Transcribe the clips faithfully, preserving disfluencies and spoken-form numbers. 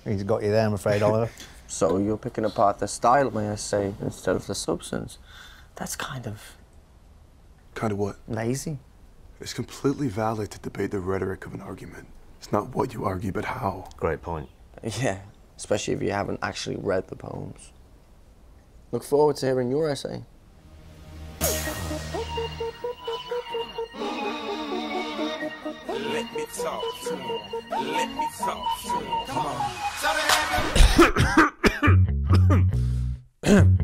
He's got you there, I'm afraid, Oliver. So you're picking apart the style, may I say, instead of the substance. That's kind of... Kind of what? lazy. It's completely valid to debate the rhetoric of an argument. It's not what you argue, but how. Great point. Yeah, especially if you haven't actually read the poems. Look forward to hearing your essay. Let me talk to him. Let me talk to him. Come on.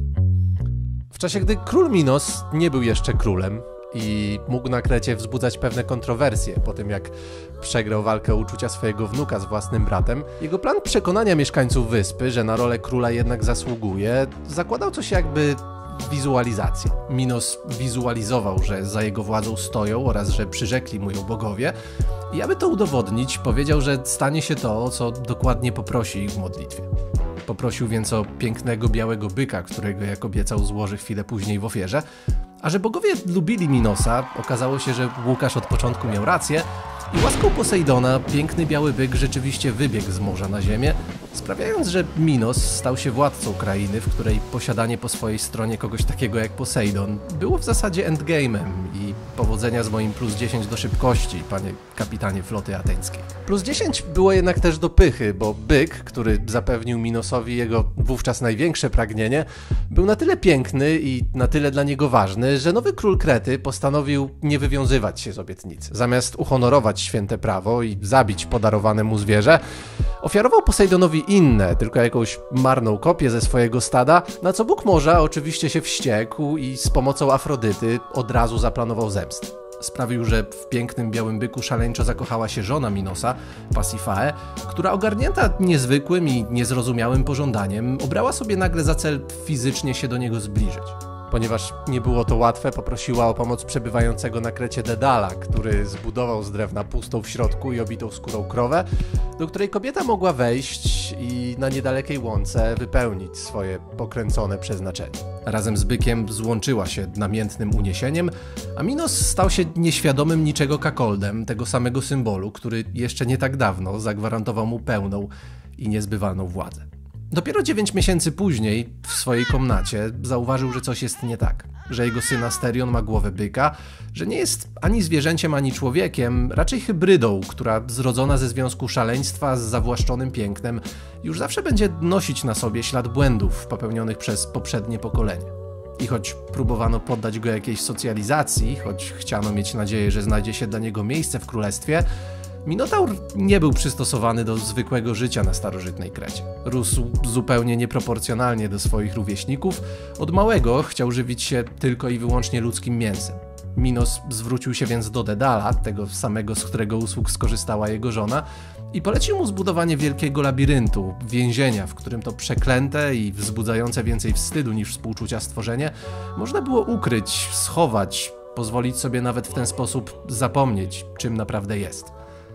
W czasie, gdy król Minos nie był jeszcze królem i mógł na Krecie wzbudzać pewne kontrowersje po tym, jak przegrał walkę o uczucia swojego wnuka z własnym bratem, jego plan przekonania mieszkańców wyspy, że na rolę króla jednak zasługuje, zakładał coś jakby wizualizację. Minos wizualizował, że za jego władzą stoją oraz że przyrzekli mu ją bogowie i aby to udowodnić, powiedział, że stanie się to, o co dokładnie poprosi ich w modlitwie. Poprosił więc o pięknego białego byka, którego jak obiecał złoży chwilę później w ofierze, a że bogowie lubili Minosa, okazało się, że Łukasz od początku miał rację i łaską Posejdona piękny biały byk rzeczywiście wybiegł z morza na ziemię, sprawiając, że Minos stał się władcą krainy, w której posiadanie po swojej stronie kogoś takiego jak Posejdon było w zasadzie endgame'em i powodzenia z moim plus dziesięć do szybkości, panie kapitanie floty ateńskiej. Plus dziesięć było jednak też do pychy, bo byk, który zapewnił Minosowi jego wówczas największe pragnienie, był na tyle piękny i na tyle dla niego ważny, że nowy król Krety postanowił nie wywiązywać się z obietnicy. Zamiast uhonorować święte prawo i zabić podarowane mu zwierzę, ofiarował Posejdonowi inne, tylko jakąś marną kopię ze swojego stada, na co Bóg Morza oczywiście się wściekł i z pomocą Afrodyty od razu zaplanował zemstę. Sprawił, że w pięknym białym byku szaleńczo zakochała się żona Minosa, Pasifae, która ogarnięta niezwykłym i niezrozumiałym pożądaniem obrała sobie nagle za cel fizycznie się do niego zbliżyć. Ponieważ nie było to łatwe, poprosiła o pomoc przebywającego na Krecie Dedala, który zbudował z drewna pustą w środku i obitą skórą krowę, do której kobieta mogła wejść i na niedalekiej łące wypełnić swoje pokręcone przeznaczenie. Razem z bykiem złączyła się namiętnym uniesieniem, a Minos stał się nieświadomym niczego kakoldem tego samego symbolu, który jeszcze nie tak dawno zagwarantował mu pełną i niezbywalną władzę. Dopiero dziewięć miesięcy później w swojej komnacie zauważył, że coś jest nie tak, że jego syn Asterion ma głowę byka, że nie jest ani zwierzęciem, ani człowiekiem, raczej hybrydą, która zrodzona ze związku szaleństwa z zawłaszczonym pięknem już zawsze będzie nosić na sobie ślad błędów popełnionych przez poprzednie pokolenie. I choć próbowano poddać go jakiejś socjalizacji, choć chciano mieć nadzieję, że znajdzie się dla niego miejsce w królestwie, Minotaur nie był przystosowany do zwykłego życia na starożytnej Krecie. Rósł zupełnie nieproporcjonalnie do swoich rówieśników, od małego chciał żywić się tylko i wyłącznie ludzkim mięsem. Minos zwrócił się więc do Dedala, tego samego, z którego usług skorzystała jego żona, i polecił mu zbudowanie wielkiego labiryntu, więzienia, w którym to przeklęte i wzbudzające więcej wstydu niż współczucia stworzenie można było ukryć, schować, pozwolić sobie nawet w ten sposób zapomnieć, czym naprawdę jest.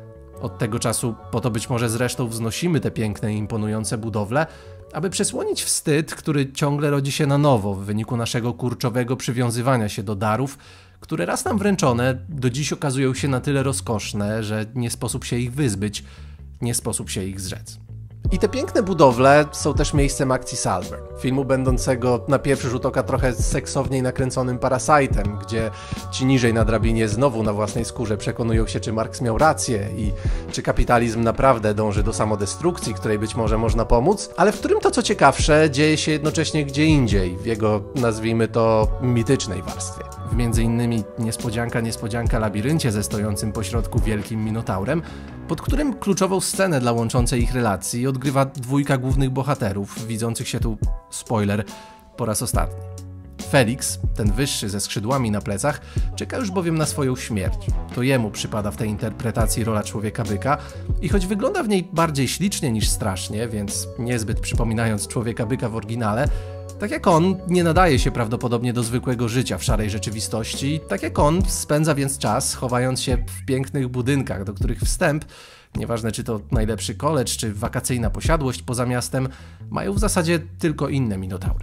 Od tego czasu, po to być może zresztą wznosimy te piękne i imponujące budowle, aby przesłonić wstyd, który ciągle rodzi się na nowo w wyniku naszego kurczowego przywiązywania się do darów, które raz nam wręczone do dziś okazują się na tyle rozkoszne, że nie sposób się ich wyzbyć, nie sposób się ich zrzec. I te piękne budowle są też miejscem akcji Saltburn, filmu będącego na pierwszy rzut oka trochę seksowniej nakręconym Parasite'em, gdzie ci niżej na drabinie znowu na własnej skórze przekonują się, czy Marx miał rację i czy kapitalizm naprawdę dąży do samodestrukcji, której być może można pomóc, ale w którym to, co ciekawsze, dzieje się jednocześnie gdzie indziej, w jego, nazwijmy to, mitycznej warstwie. W między innymi niespodzianka, niespodzianka labiryncie ze stojącym pośrodku wielkim minotaurem, pod którym kluczową scenę dla łączącej ich relacji odgrywa dwójka głównych bohaterów, widzących się tu, spoiler, po raz ostatni. Felix, ten wyższy ze skrzydłami na plecach, czeka już bowiem na swoją śmierć. To jemu przypada w tej interpretacji rola człowieka-byka i choć wygląda w niej bardziej ślicznie niż strasznie, więc niezbyt przypominając człowieka-byka w oryginale, tak jak on nie nadaje się prawdopodobnie do zwykłego życia w szarej rzeczywistości, tak jak on spędza więc czas chowając się w pięknych budynkach, do których wstęp, nieważne czy to najlepszy college, czy wakacyjna posiadłość poza miastem, mają w zasadzie tylko inne minotaury.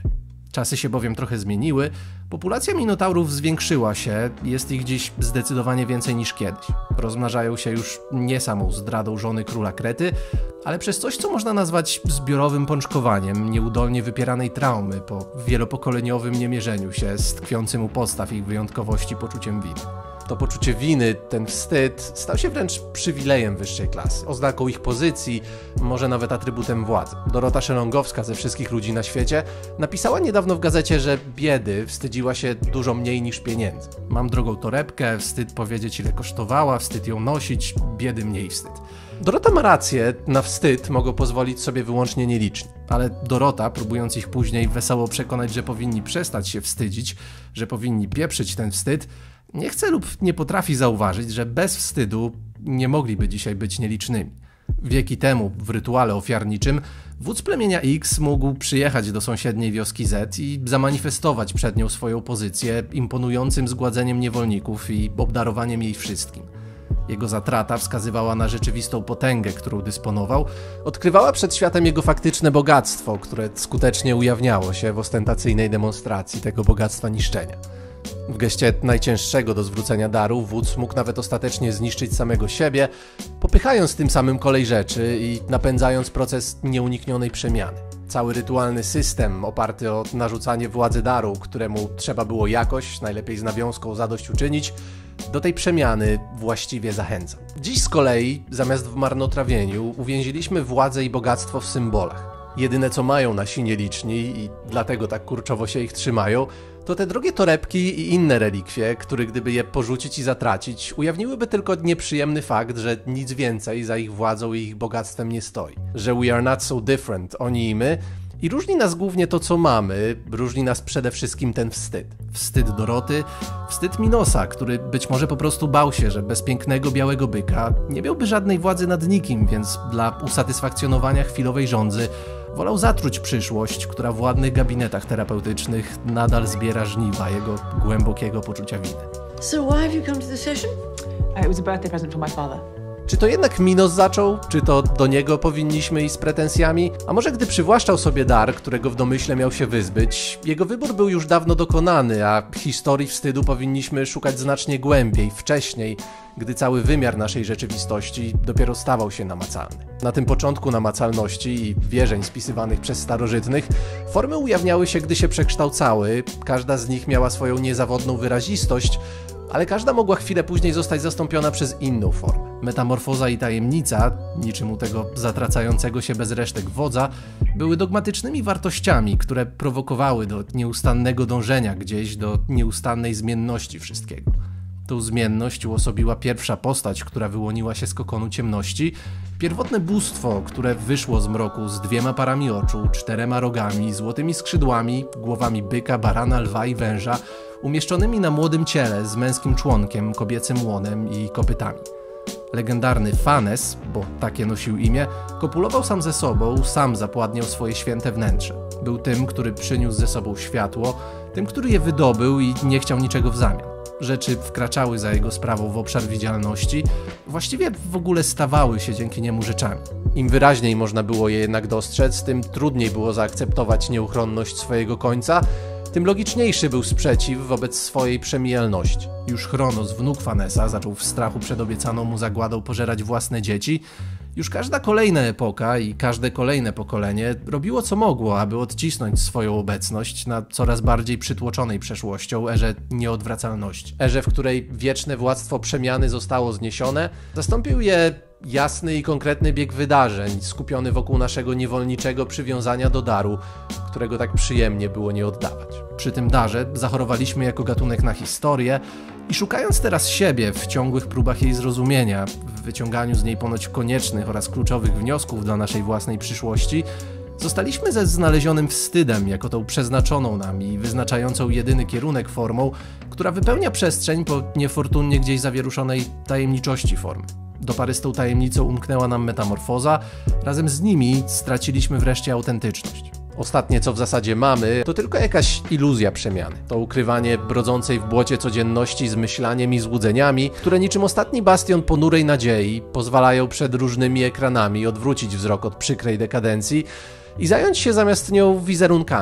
Czasy się bowiem trochę zmieniły, populacja minotaurów zwiększyła się, jest ich dziś zdecydowanie więcej niż kiedyś. Rozmnażają się już nie samą zdradą żony króla Krety, ale przez coś, co można nazwać zbiorowym pączkowaniem nieudolnie wypieranej traumy po wielopokoleniowym niemierzeniu się z tkwiącym u podstaw ich wyjątkowości poczuciem winy. To poczucie winy, ten wstyd, stał się wręcz przywilejem wyższej klasy, oznaką ich pozycji, może nawet atrybutem władzy. Dorota Szelongowska ze Wszystkich ludzi na świecie napisała niedawno w gazecie, że biedy wstydziła się dużo mniej niż pieniędzy. Mam drogą torebkę, wstyd powiedzieć ile kosztowała, wstyd ją nosić, biedy mniej wstyd. Dorota ma rację, na wstyd mogą pozwolić sobie wyłącznie nieliczni. Ale Dorota, próbując ich później wesoło przekonać, że powinni przestać się wstydzić, że powinni pieprzyć ten wstyd, nie chce lub nie potrafi zauważyć, że bez wstydu nie mogliby dzisiaj być nielicznymi. Wieki temu, w rytuale ofiarniczym, wódz plemienia X mógł przyjechać do sąsiedniej wioski Z i zamanifestować przed nią swoją pozycję imponującym zgładzeniem niewolników i obdarowaniem jej wszystkim. Jego zatrata wskazywała na rzeczywistą potęgę, którą dysponował, odkrywała przed światem jego faktyczne bogactwo, które skutecznie ujawniało się w ostentacyjnej demonstracji tego bogactwa niszczenia. W geście najcięższego do zwrócenia daru wódz mógł nawet ostatecznie zniszczyć samego siebie, popychając tym samym kolej rzeczy i napędzając proces nieuniknionej przemiany. Cały rytualny system oparty o narzucanie władzy daru, któremu trzeba było jakoś, najlepiej z nawiązką, zadośćuczynić, do tej przemiany właściwie zachęca. Dziś z kolei, zamiast w marnotrawieniu, uwięziliśmy władzę i bogactwo w symbolach. Jedyne co mają nasi nieliczni i dlatego tak kurczowo się ich trzymają, to te drogie torebki i inne relikwie, które gdyby je porzucić i zatracić, ujawniłyby tylko nieprzyjemny fakt, że nic więcej za ich władzą i ich bogactwem nie stoi. Że we are not so different, oni i my, i różni nas głównie to, co mamy, różni nas przede wszystkim ten wstyd. Wstyd Doroty, wstyd Minosa, który być może po prostu bał się, że bez pięknego białego byka nie miałby żadnej władzy nad nikim, więc dla usatysfakcjonowania chwilowej żądzy wolał zatruć przyszłość, która w ładnych gabinetach terapeutycznych nadal zbiera żniwa jego głębokiego poczucia winy. So why have you come to the session? Uh, it was a birthday present for my father. Czy to jednak Minos zaczął? Czy to do niego powinniśmy iść z pretensjami? A może gdy przywłaszczał sobie dar, którego w domyśle miał się wyzbyć, jego wybór był już dawno dokonany, a historii wstydu powinniśmy szukać znacznie głębiej, wcześniej, gdy cały wymiar naszej rzeczywistości dopiero stawał się namacalny. Na tym początku namacalności i wierzeń spisywanych przez starożytnych, formy ujawniały się, gdy się przekształcały, każda z nich miała swoją niezawodną wyrazistość, ale każda mogła chwilę później zostać zastąpiona przez inną formę. Metamorfoza i tajemnica, niczym u tego zatracającego się bez resztek wodza, były dogmatycznymi wartościami, które prowokowały do nieustannego dążenia gdzieś, do nieustannej zmienności wszystkiego. Tą zmienność uosobiła pierwsza postać, która wyłoniła się z kokonu ciemności, pierwotne bóstwo, które wyszło z mroku z dwiema parami oczu, czterema rogami, złotymi skrzydłami, głowami byka, barana, lwa i węża, umieszczonymi na młodym ciele z męskim członkiem, kobiecym łonem i kopytami. Legendarny Fanes, bo takie nosił imię, kopulował sam ze sobą, sam zapładniał swoje święte wnętrze. Był tym, który przyniósł ze sobą światło, tym, który je wydobył i nie chciał niczego w zamian. Rzeczy wkraczały za jego sprawą w obszar widzialności, właściwie w ogóle stawały się dzięki niemu rzeczami. Im wyraźniej można było je jednak dostrzec, tym trudniej było zaakceptować nieuchronność swojego końca, tym logiczniejszy był sprzeciw wobec swojej przemijalności. Już Chronos, wnuk Fanesa, zaczął w strachu przed obiecaną mu zagładą pożerać własne dzieci. Już każda kolejna epoka i każde kolejne pokolenie robiło co mogło, aby odcisnąć swoją obecność na coraz bardziej przytłoczonej przeszłością erze nieodwracalności. Erze, w której wieczne władztwo przemiany zostało zniesione, zastąpił je jasny i konkretny bieg wydarzeń, skupiony wokół naszego niewolniczego przywiązania do daru, którego tak przyjemnie było nie oddawać. Przy tym darze zachorowaliśmy jako gatunek na historię i szukając teraz siebie w ciągłych próbach jej zrozumienia, w wyciąganiu z niej ponoć koniecznych oraz kluczowych wniosków dla naszej własnej przyszłości, zostaliśmy ze znalezionym wstydem jako tą przeznaczoną nam i wyznaczającą jedyny kierunek formą, która wypełnia przestrzeń po niefortunnie gdzieś zawieruszonej tajemniczości formy. Do pary z tą tajemnicą umknęła nam metamorfoza, razem z nimi straciliśmy wreszcie autentyczność. Ostatnie, co w zasadzie mamy, to tylko jakaś iluzja przemiany. To ukrywanie brodzącej w błocie codzienności z myślaniem i złudzeniami, które niczym ostatni bastion ponurej nadziei pozwalają przed różnymi ekranami odwrócić wzrok od przykrej dekadencji i zająć się zamiast nią wizerunkami.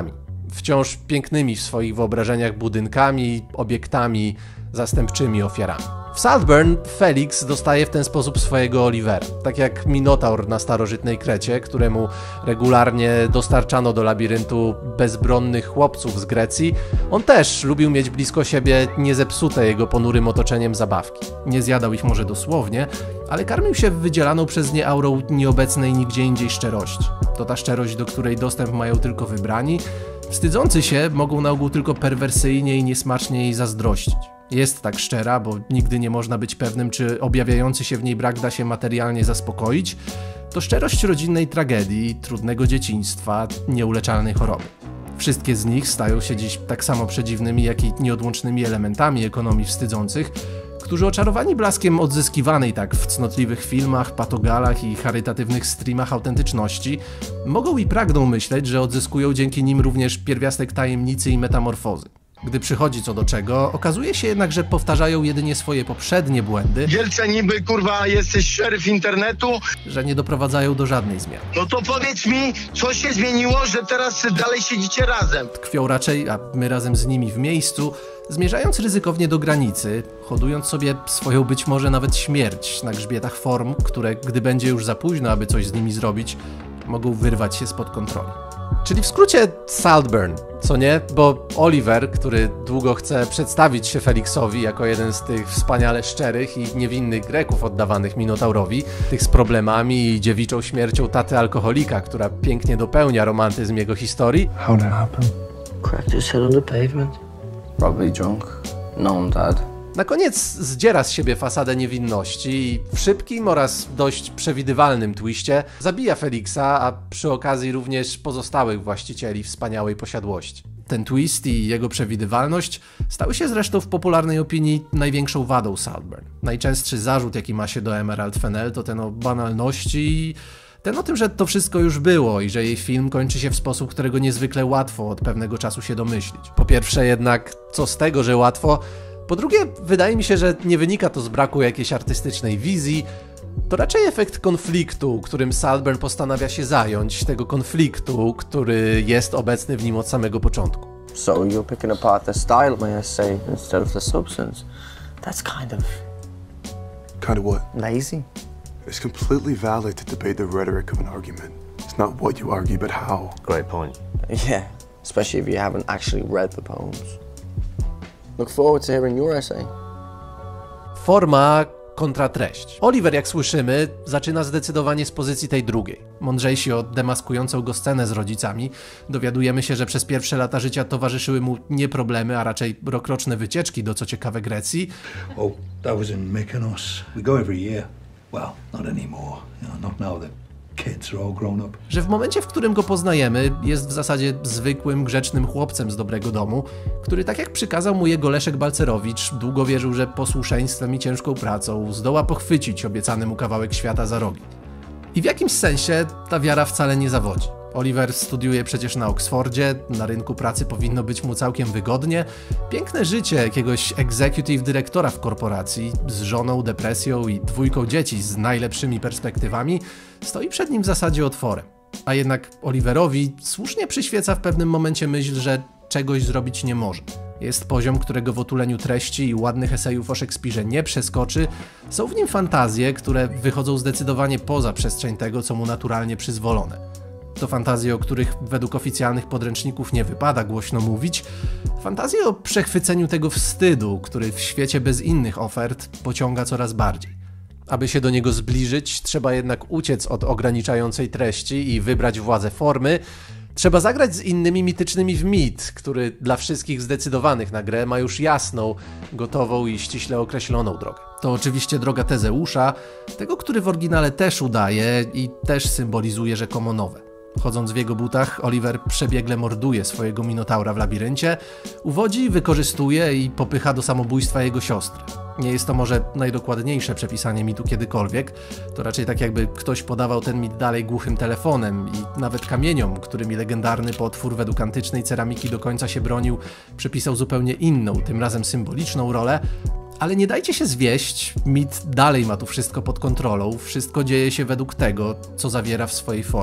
wciąż pięknymi w swoich wyobrażeniach budynkami, obiektami, zastępczymi ofiarami. W Saltburn Felix dostaje w ten sposób swojego Olivera. Tak jak Minotaur na starożytnej Krecie, któremu regularnie dostarczano do labiryntu bezbronnych chłopców z Grecji, on też lubił mieć blisko siebie niezepsute jego ponurym otoczeniem zabawki. Nie zjadał ich może dosłownie, ale karmił się wydzielaną przez nie aurą nieobecnej nigdzie indziej szczerości. To ta szczerość, do której dostęp mają tylko wybrani. Wstydzący się mogą na ogół tylko perwersyjnie i niesmacznie jej zazdrościć. Jest tak szczera, bo nigdy nie można być pewnym, czy objawiający się w niej brak da się materialnie zaspokoić. To szczerość rodzinnej tragedii, trudnego dzieciństwa, nieuleczalnej choroby. Wszystkie z nich stają się dziś tak samo przedziwnymi, jak i nieodłącznymi elementami ekonomii wstydzących, którzy oczarowani blaskiem odzyskiwanej tak w cnotliwych filmach, patogalach i charytatywnych streamach autentyczności, mogą i pragną myśleć, że odzyskują dzięki nim również pierwiastek tajemnicy i metamorfozy. Gdy przychodzi co do czego, okazuje się jednak, że powtarzają jedynie swoje poprzednie błędy, Wielce niby, kurwa, jesteś szeryf internetu. Że nie doprowadzają do żadnej zmiany. No to powiedz mi, co się zmieniło, że teraz dalej siedzicie razem? Tkwią raczej, a my razem z nimi w miejscu, zmierzając ryzykownie do granicy, hodując sobie swoją być może nawet śmierć na grzbietach form, które, gdy będzie już za późno, aby coś z nimi zrobić, mogą wyrwać się spod kontroli. Czyli w skrócie Saltburn, co nie? Bo Oliver, który długo chce przedstawić się Felixowi jako jeden z tych wspaniale szczerych i niewinnych Greków oddawanych Minotaurowi, tych z problemami i dziewiczą śmiercią taty alkoholika, która pięknie dopełnia romantyzm jego historii. How did it happen? Cracked his head on the pavement. Probably drunk. No, I'm dead. Na koniec zdziera z siebie fasadę niewinności i w szybkim oraz dość przewidywalnym twiście zabija Felixa, a przy okazji również pozostałych właścicieli wspaniałej posiadłości. Ten twist i jego przewidywalność stały się zresztą w popularnej opinii największą wadą Saltburn. Najczęstszy zarzut, jaki ma się do Emerald Fennell, to ten o banalności i ten o tym, że to wszystko już było i że jej film kończy się w sposób, którego niezwykle łatwo od pewnego czasu się domyślić. Po pierwsze jednak, co z tego, że łatwo? Po drugie, wydaje mi się, że nie wynika to z braku jakiejś artystycznej wizji, to raczej efekt konfliktu, którym Saltburn postanawia się zająć, tego konfliktu, który jest obecny w nim od samego początku. So you're picking apart the style, may I say, instead of the substance. That's kind of... Kind of what? lazy. It's completely valid to debate the rhetoric of an argument. It's not what you argue, but how. Great point. Yeah, especially if you haven't actually read the poems. Look forward to hearing your essay. Forma kontra treść. Oliver, jak słyszymy, zaczyna zdecydowanie z pozycji tej drugiej. Mądrzejsi o demaskującą go scenę z rodzicami, dowiadujemy się, że przez pierwsze lata życia towarzyszyły mu nie problemy, a raczej rokroczne wycieczki do co ciekawe Grecji. Oh, that was in Mykonos. We go every year. Well, not anymore. You know, not now that kids are all grown up. Że w momencie, w którym go poznajemy, jest w zasadzie zwykłym, grzecznym chłopcem z dobrego domu, który tak jak przykazał mu jego Leszek Balcerowicz, długo wierzył, że posłuszeństwem i ciężką pracą zdoła pochwycić obiecany mu kawałek świata za rogi. I w jakimś sensie ta wiara wcale nie zawodzi. Oliver studiuje przecież na Oksfordzie, na rynku pracy powinno być mu całkiem wygodnie. Piękne życie jakiegoś executive dyrektora w korporacji z żoną, depresją i dwójką dzieci z najlepszymi perspektywami stoi przed nim w zasadzie otworem. A jednak Oliverowi słusznie przyświeca w pewnym momencie myśl, że czegoś zrobić nie może. Jest poziom, którego w otuleniu treści i ładnych esejów o Szekspirze nie przeskoczy. Są w nim fantazje, które wychodzą zdecydowanie poza przestrzeń tego, co mu naturalnie przyzwolone. To fantazje, o których według oficjalnych podręczników nie wypada głośno mówić. Fantazje o przechwyceniu tego wstydu, który w świecie bez innych ofert pociąga coraz bardziej. Aby się do niego zbliżyć, trzeba jednak uciec od ograniczającej treści i wybrać władzę formy. Trzeba zagrać z innymi mitycznymi w mit, który dla wszystkich zdecydowanych na grę ma już jasną, gotową i ściśle określoną drogę. To oczywiście droga Tezeusza, tego, który w oryginale też udaje i też symbolizuje rzekomo nowe. Chodząc w jego butach, Oliver przebiegle morduje swojego Minotaura w labiryncie, uwodzi, wykorzystuje i popycha do samobójstwa jego siostry. Nie jest to może najdokładniejsze przepisanie mitu kiedykolwiek, to raczej tak jakby ktoś podawał ten mit dalej głuchym telefonem i nawet kamieniom, którymi legendarny potwór według antycznej ceramiki do końca się bronił, przypisał zupełnie inną, tym razem symboliczną rolę. Ale nie dajcie się zwieść, mit dalej ma tu wszystko pod kontrolą, wszystko dzieje się według tego, co zawiera w swojej formie.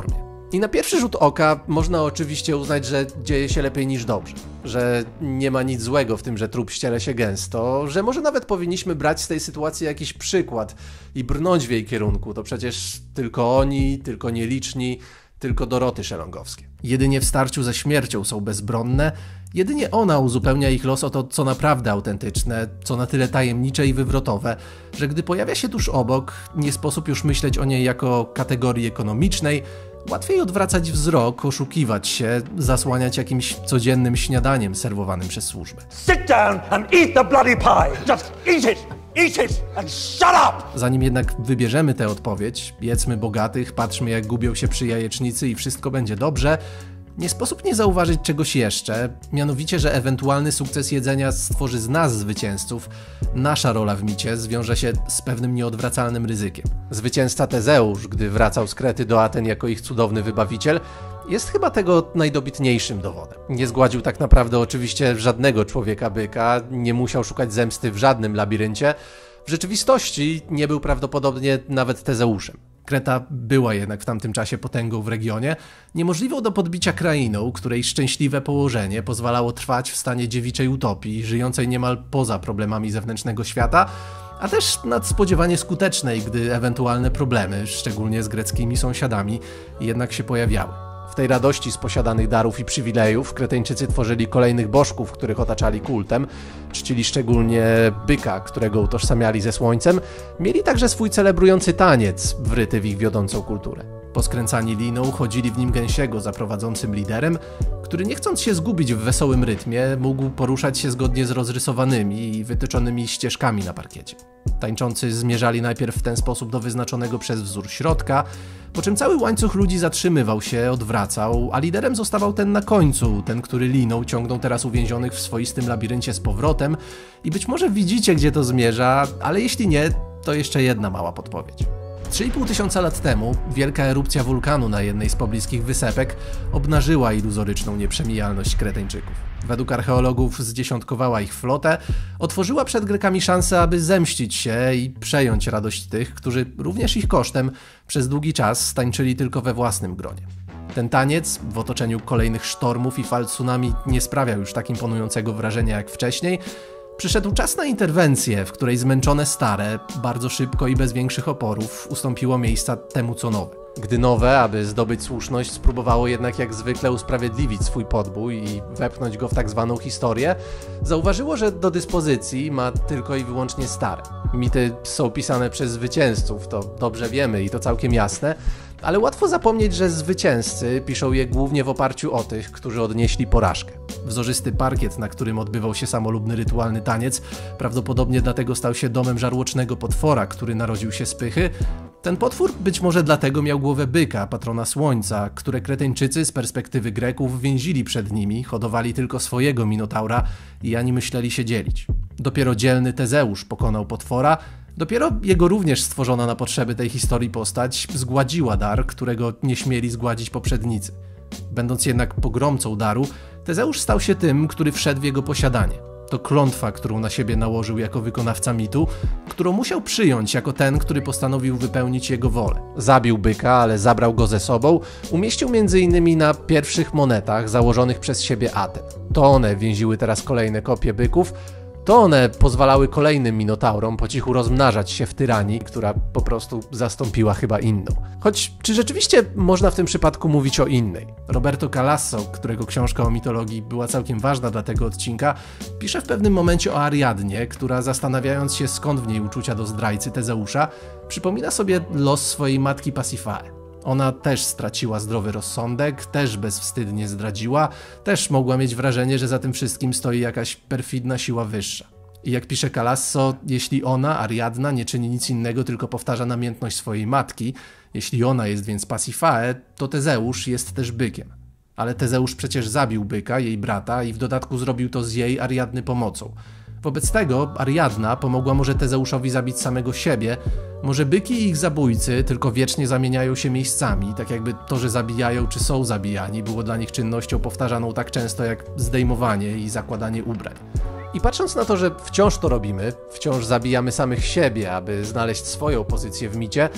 I na pierwszy rzut oka można oczywiście uznać, że dzieje się lepiej niż dobrze, że nie ma nic złego w tym, że trup ściele się gęsto, że może nawet powinniśmy brać z tej sytuacji jakiś przykład i brnąć w jej kierunku. To przecież tylko oni, tylko nieliczni, tylko Doroty Szelongowskie. Jedynie w starciu ze śmiercią są bezbronne, jedynie ona uzupełnia ich los o to, co naprawdę autentyczne, co na tyle tajemnicze i wywrotowe, że gdy pojawia się tuż obok, nie sposób już myśleć o niej jako kategorii ekonomicznej, łatwiej odwracać wzrok, oszukiwać się, zasłaniać jakimś codziennym śniadaniem serwowanym przez służbę. Sit down and eat the bloody pie! Just eat it! Eat it and shut up! Zanim jednak wybierzemy tę odpowiedź, jedzmy bogatych, patrzmy jak gubią się przy jajecznicy i wszystko będzie dobrze, nie sposób nie zauważyć czegoś jeszcze, mianowicie, że ewentualny sukces jedzenia stworzy z nas zwycięzców. Nasza rola w micie zwiąże się z pewnym nieodwracalnym ryzykiem. Zwycięzca Tezeusz, gdy wracał z Krety do Aten jako ich cudowny wybawiciel, jest chyba tego najdobitniejszym dowodem. Nie zgładził tak naprawdę oczywiście żadnego człowieka byka, nie musiał szukać zemsty w żadnym labiryncie. W rzeczywistości nie był prawdopodobnie nawet Tezeuszem. Kreta była jednak w tamtym czasie potęgą w regionie, niemożliwą do podbicia krainą, której szczęśliwe położenie pozwalało trwać w stanie dziewiczej utopii, żyjącej niemal poza problemami zewnętrznego świata, a też nadspodziewanie skutecznej, gdy ewentualne problemy, szczególnie z greckimi sąsiadami, jednak się pojawiały. W tej radości z posiadanych darów i przywilejów Kreteńczycy tworzyli kolejnych bożków, których otaczali kultem, czcili szczególnie byka, którego utożsamiali ze słońcem, mieli także swój celebrujący taniec, wryty w ich wiodącą kulturę. Poskręcani liną chodzili w nim gęsiego za prowadzącym liderem, który nie chcąc się zgubić w wesołym rytmie, mógł poruszać się zgodnie z rozrysowanymi i wytyczonymi ścieżkami na parkiecie. Tańczący zmierzali najpierw w ten sposób do wyznaczonego przez wzór środka, po czym cały łańcuch ludzi zatrzymywał się, odwracał, a liderem zostawał ten na końcu, ten, który liną ciągnął teraz uwięzionych w swoistym labiryncie z powrotem i być może widzicie, gdzie to zmierza, ale jeśli nie, to jeszcze jedna mała podpowiedź. trzy i pół tysiąca lat temu wielka erupcja wulkanu na jednej z pobliskich wysepek obnażyła iluzoryczną nieprzemijalność Kreteńczyków. Według archeologów zdziesiątkowała ich flotę, otworzyła przed Grekami szansę, aby zemścić się i przejąć radość tych, którzy również ich kosztem przez długi czas stańczyli tylko we własnym gronie. Ten taniec w otoczeniu kolejnych sztormów i fal tsunami nie sprawiał już tak imponującego wrażenia jak wcześniej. Przyszedł czas na interwencję, w której zmęczone stare, bardzo szybko i bez większych oporów ustąpiło miejsca temu co nowe. Gdy nowe, aby zdobyć słuszność, spróbowało jednak jak zwykle usprawiedliwić swój podbój i wepchnąć go w tak zwaną historię, zauważyło, że do dyspozycji ma tylko i wyłącznie stare. Mity są pisane przez zwycięzców, to dobrze wiemy i to całkiem jasne, ale łatwo zapomnieć, że zwycięzcy piszą je głównie w oparciu o tych, którzy odnieśli porażkę. Wzorzysty parkiet, na którym odbywał się samolubny rytualny taniec, prawdopodobnie dlatego stał się domem żarłocznego potwora, który narodził się z pychy. Ten potwór być może dlatego miał głowę byka, patrona słońca, które Kreteńczycy z perspektywy Greków więzili przed nimi, hodowali tylko swojego minotaura i ani myśleli się dzielić. Dopiero dzielny Tezeusz pokonał potwora, dopiero jego również stworzona na potrzeby tej historii postać zgładziła dar, którego nie śmieli zgładzić poprzednicy. Będąc jednak pogromcą daru, Tezeusz stał się tym, który wszedł w jego posiadanie. To klątwa, którą na siebie nałożył jako wykonawca mitu, którą musiał przyjąć jako ten, który postanowił wypełnić jego wolę. Zabił byka, ale zabrał go ze sobą, umieścił między innymi na pierwszych monetach założonych przez siebie Aten. To one więziły teraz kolejne kopie byków, to one pozwalały kolejnym minotaurom po cichu rozmnażać się w tyranii, która po prostu zastąpiła chyba inną. Choć czy rzeczywiście można w tym przypadku mówić o innej? Roberto Calasso, którego książka o mitologii była całkiem ważna dla tego odcinka, pisze w pewnym momencie o Ariadnie, która zastanawiając się skąd w niej uczucia do zdrajcy Tezeusza, przypomina sobie los swojej matki Pasifae. Ona też straciła zdrowy rozsądek, też bezwstydnie zdradziła, też mogła mieć wrażenie, że za tym wszystkim stoi jakaś perfidna siła wyższa. I jak pisze Calasso, jeśli ona, Ariadna, nie czyni nic innego, tylko powtarza namiętność swojej matki, jeśli ona jest więc Pasifae, to Tezeusz jest też bykiem. Ale Tezeusz przecież zabił byka, jej brata, i w dodatku zrobił to z jej, Ariadny, pomocą. Wobec tego Ariadna pomogła może Tezeuszowi zabić samego siebie, może byki i ich zabójcy tylko wiecznie zamieniają się miejscami, tak jakby to, że zabijają czy są zabijani, było dla nich czynnością powtarzaną tak często jak zdejmowanie i zakładanie ubrań. I patrząc na to, że wciąż to robimy, wciąż zabijamy samych siebie, aby znaleźć swoją pozycję w micie,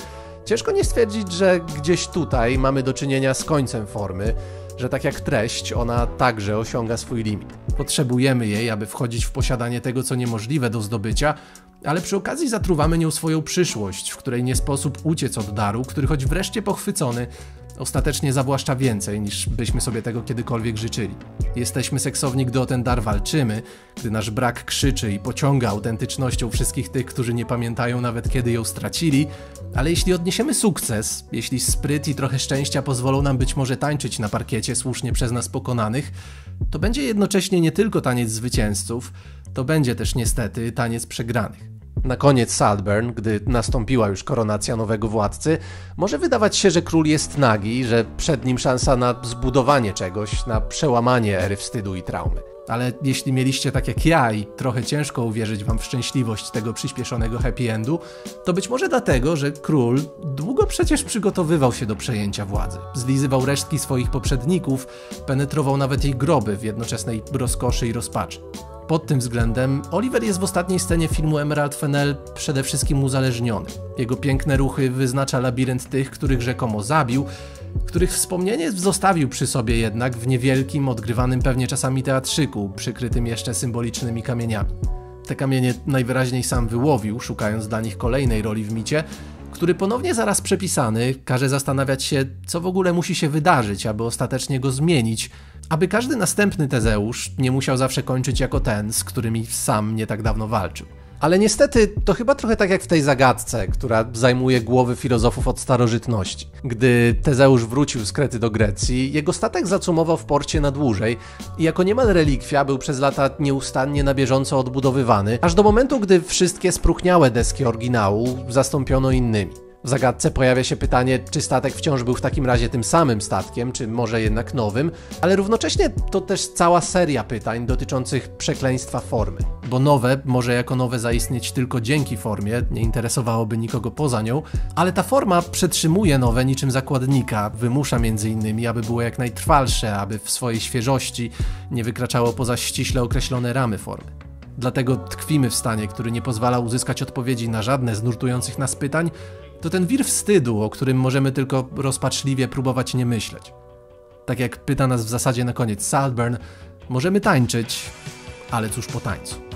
Ciężko nie stwierdzić, że gdzieś tutaj mamy do czynienia z końcem formy, że tak jak treść, ona także osiąga swój limit. Potrzebujemy jej, aby wchodzić w posiadanie tego, co niemożliwe do zdobycia, ale przy okazji zatruwamy nią swoją przyszłość, w której nie sposób uciec od daru, który choć wreszcie pochwycony, ostatecznie zawłaszcza więcej, niż byśmy sobie tego kiedykolwiek życzyli. Jesteśmy seksowni, gdy o ten dar walczymy, gdy nasz brak krzyczy i pociąga autentycznością wszystkich tych, którzy nie pamiętają nawet kiedy ją stracili, ale jeśli odniesiemy sukces, jeśli spryt i trochę szczęścia pozwolą nam być może tańczyć na parkiecie słusznie przez nas pokonanych, to będzie jednocześnie nie tylko taniec zwycięzców, to będzie też niestety taniec przegranych. Na koniec Saltburn, gdy nastąpiła już koronacja nowego władcy, może wydawać się, że król jest nagi, że przed nim szansa na zbudowanie czegoś, na przełamanie ery wstydu i traumy. Ale jeśli mieliście tak jak ja i trochę ciężko uwierzyć wam w szczęśliwość tego przyspieszonego happy endu, to być może dlatego, że król długo przecież przygotowywał się do przejęcia władzy. Zlizywał resztki swoich poprzedników, penetrował nawet ich groby w jednoczesnej rozkoszy i rozpaczy. Pod tym względem Oliver jest w ostatniej scenie filmu Emerald Fennell przede wszystkim uzależniony. Jego piękne ruchy wyznacza labirynt tych, których rzekomo zabił, których wspomnienie zostawił przy sobie jednak w niewielkim, odgrywanym pewnie czasami teatrzyku, przykrytym jeszcze symbolicznymi kamieniami. Te kamienie najwyraźniej sam wyłowił, szukając dla nich kolejnej roli w micie, który ponownie zaraz przepisany każe zastanawiać się, co w ogóle musi się wydarzyć, aby ostatecznie go zmienić, aby każdy następny Tezeusz nie musiał zawsze kończyć jako ten, z którymi sam nie tak dawno walczył. Ale niestety to chyba trochę tak jak w tej zagadce, która zajmuje głowy filozofów od starożytności. Gdy Tezeusz wrócił z Krety do Grecji, jego statek zacumował w porcie na dłużej i jako niemal relikwia był przez lata nieustannie na bieżąco odbudowywany, aż do momentu, gdy wszystkie spróchniałe deski oryginału zastąpiono innymi. W zagadce pojawia się pytanie, czy statek wciąż był w takim razie tym samym statkiem, czy może jednak nowym, ale równocześnie to też cała seria pytań dotyczących przekleństwa formy. Bo nowe może jako nowe zaistnieć tylko dzięki formie, nie interesowałoby nikogo poza nią, ale ta forma przetrzymuje nowe niczym zakładnika, wymusza między innymi, aby było jak najtrwalsze, aby w swojej świeżości nie wykraczało poza ściśle określone ramy formy. Dlatego tkwimy w stanie, który nie pozwala uzyskać odpowiedzi na żadne z nurtujących nas pytań, to ten wir wstydu, o którym możemy tylko rozpaczliwie próbować nie myśleć. Tak jak pyta nas w zasadzie na koniec Saltburn, możemy tańczyć, ale cóż po tańcu.